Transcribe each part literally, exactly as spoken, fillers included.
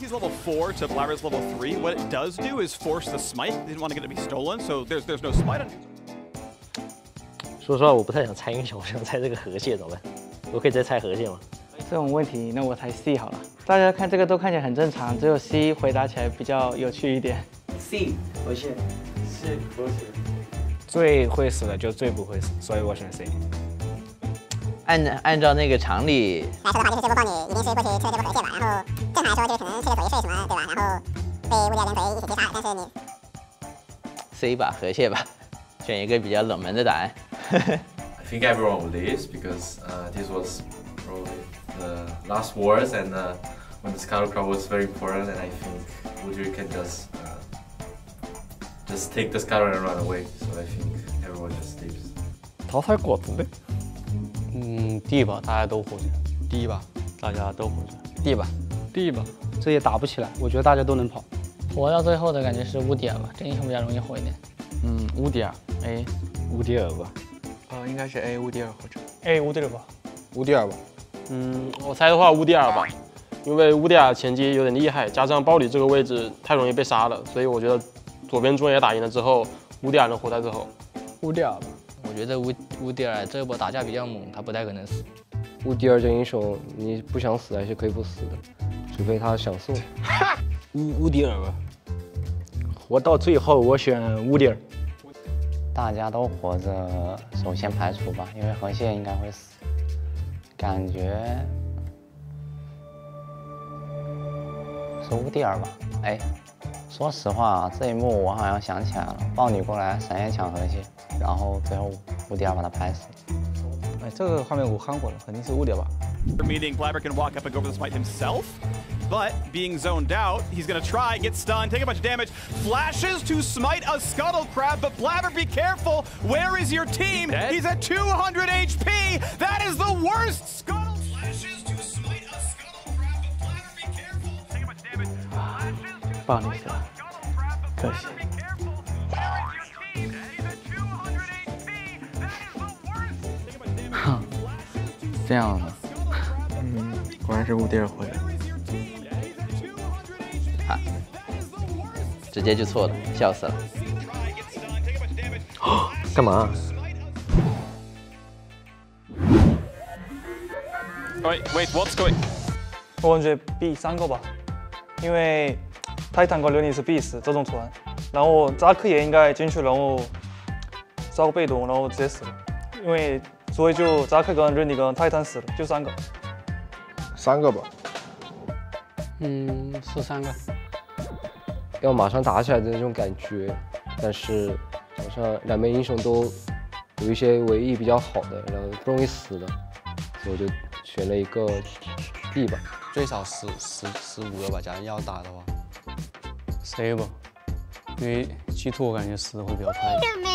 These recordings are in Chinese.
He's level four to Blaber's level three. What it does do is force the smite. They didn't want to get it to be stolen, so there's there's no smite on. 说实话，我不太想猜英雄，我想猜这个河蟹怎么办？我可以再猜河蟹吗？ 这种问题，那我猜 C 好了。大家看这个都看起来很正常，只有 C 回答起来比较有趣一点。 C 河蟹 ，C 河蟹。 最会死的就最不会死，所以我选 C。 按按照那个常理来说的话，就是这波豹女一定是过去吃了这波河蟹吧，然后正常来说就是可能吃个左一睡什么，对吧？然后被乌迪尔跟左一一起击杀了，但是你 C 吧，河蟹吧，选一个比较冷门的答案。 I think everyone will this because uh, this was probably the last wars and uh, when the Scuttle Crab was very important and I think Udyr can just uh, just take the Scuttle and run away. So I think everyone just leaves. 淘汰果子的。 嗯 ，D 吧，大家都活着。D 吧，大家都活着。D 吧 ，D 吧，这也打不起来，我觉得大家都能跑。 活到最后的感觉是乌迪尔吧，这英雄比较容易活一点。 嗯，乌迪尔 A， 乌迪尔吧。 呃，应该是 A 乌迪尔或者 A 乌迪尔吧。 乌迪尔吧。 嗯，我猜的话乌迪尔吧，因为乌迪尔前期有点厉害，加上鲍里这个位置太容易被杀了，所以我觉得左边中野打赢了之后，乌迪尔能活在最后。 乌迪尔吧。 我觉得乌乌迪尔这波打架比较猛，他不太可能死。 乌迪尔这英雄，你不想死还是可以不死的，除非他想送。 乌乌迪尔吧，活到最后我选乌迪尔。 大家都活着，首先排除吧，因为河蟹应该会死。感觉是乌迪尔吧？哎，说实话，这一幕我好像想起来了，豹女过来闪现抢河蟹。 然后最后乌迪尔把他拍死。 哎，这个画面我看过了，肯定是乌迪尔吧。 Meaning Blabber can walk up and go for the smite himself, but being zoned out, he's gonna try, get stunned, take a bunch of damage, flashes to smite a Scuttle Crab, but Blabber, be careful! Where is your team? Dead? He's at two hundred H P! That is the worst! Scuttle flashes to smite a Scuttle Crab, but Blabber, be careful! Take a bunch of damage, flashes to 棒你死了，可惜。 这样的，嗯，果然是乌迪尔回来。 啊，直接就错了，笑死了。 干嘛 ？Wait, wait, what's going? 我感觉 B 三个吧，因为泰坦跟琉璃是必死这种船，然后扎克也应该进去，然后遭个被动，然后直接死了，因为。 所以就扎克跟瑞尼跟泰坦死了，就三个。 三个吧。 嗯，是三个。 要马上打起来的那种感觉，但是好像两边英雄都有一些尾翼比较好的，然后不容易死的，所以我就选了一个 B 吧。 最少十十十五个吧，假如要打的话。C 吧，因为G two我感觉死的会比较快。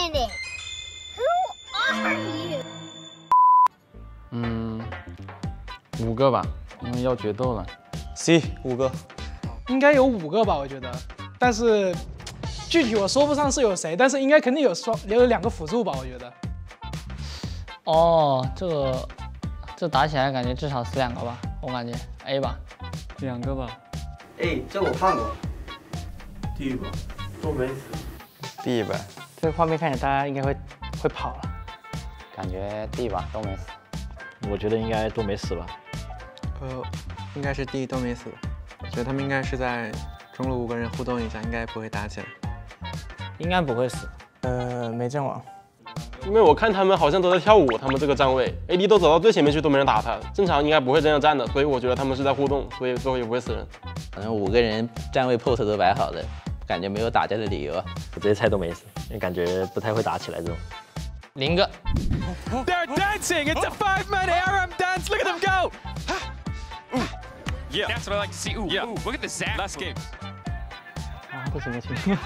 嗯，五个吧，因为要决斗了。 C 五个， 应该有五个吧，我觉得。但是具体我说不上是有谁，但是应该肯定有双有两个辅助吧，我觉得。 哦，这个这打起来感觉至少死两个吧，我感觉 A 吧。 两个吧。 A 这我看过。 D 吧，都没死。 D 吧。 这个画面看起来大家应该会会跑了。 感觉 D 吧，都没死。 我觉得应该都没死吧。 呃，应该是 D 都没死。我觉得他们应该是在中路五个人互动一下，应该不会打起来。 应该不会死。 呃，没阵亡。 因为我看他们好像都在跳舞，他们这个站位 ，A D 都走到最前面去都没人打他，正常应该不会这样站的，所以我觉得他们是在互动，所以最后也不会死人。 反正五个人站位 pose 都摆好的，感觉没有打架的理由。 我直接猜都没死，因为感觉不太会打起来这种。 零个。 They're dancing. It's a five-man A R M dance. Look at them go. Ooh, yeah. That's what I like to see. Ooh, yeah. Ooh, look at the zap. Last games. 啊，这什么情况？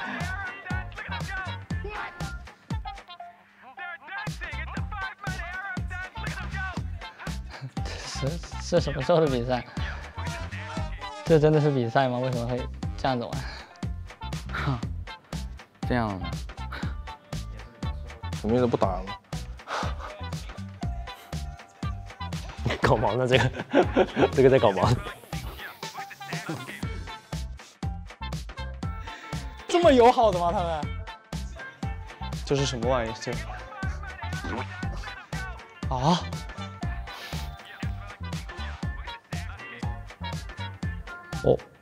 是是什么时候的比赛？这真的是比赛吗？为什么会这样子玩？ 哼，这样的。 什么意思？不打了？ 搞毛呢？这个，这个在搞毛。 这么友好的吗？他们？ 这是什么玩意？这啊？ 哦。